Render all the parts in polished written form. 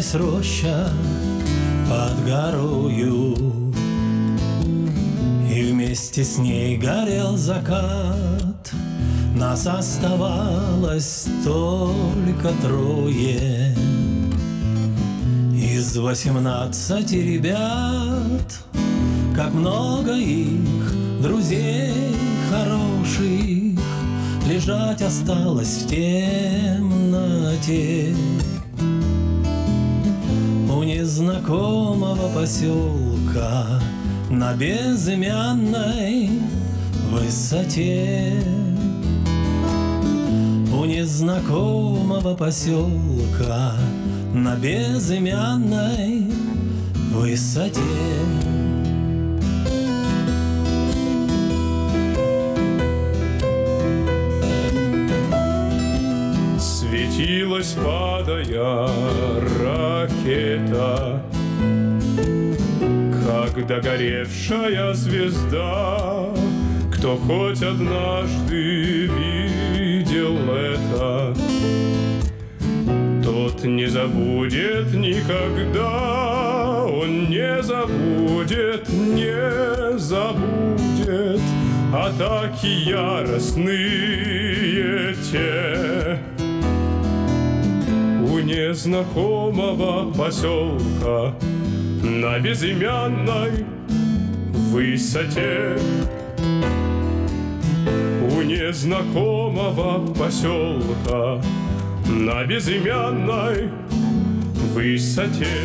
Светилась роща под горою, и вместе с ней горел закат. Нас оставалось только трое из 18 ребят. Как много их, друзей хороших, лежать осталось в темноте у незнакомого поселка на безымянной высоте. У незнакомого поселка на безымянной высоте. Светилась, падая, ракета, как догоревшая звезда. Кто хоть однажды видел это, тот не забудет никогда. Он не забудет, не забудет атаки яростные те у незнакомого поселка на безымянной высоте. У незнакомого поселка на безымянной высоте.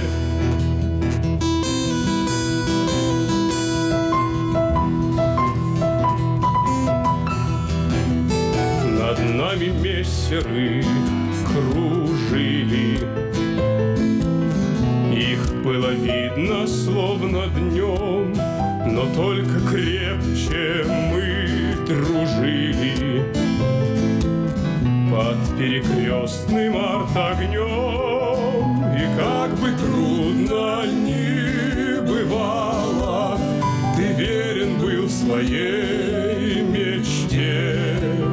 Над нами мессеры кружили, их было видно словно днем, но только крепче мы дружили под перекрестным артогнем. И как бы трудно ни бывало, ты верен был своей мечте.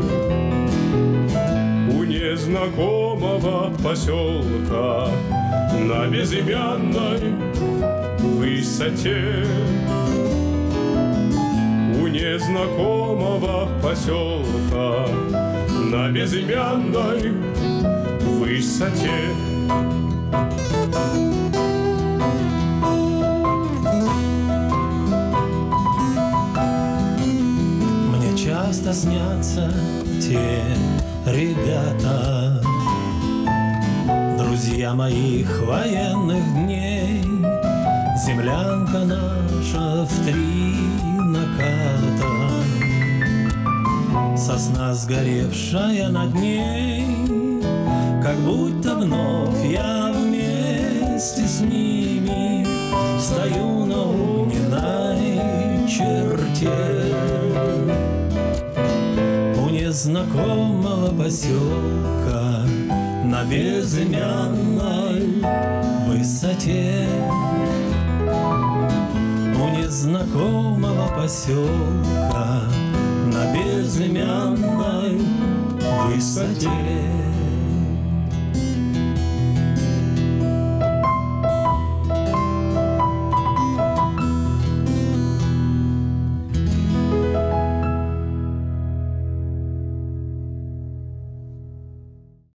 У незнакомого поселка на безымянной высоте. У незнакомого поселка на безымянной высоте. Мне часто снятся те ребята, друзья моих военных дней. Землянка наша в 3 наката, сосна сгоревшая над ней. Как будто вновь я вместе с ними стою на огненной черте у незнакомого поселка на безымянной высоте. У незнакомого поселка на безымянной высоте.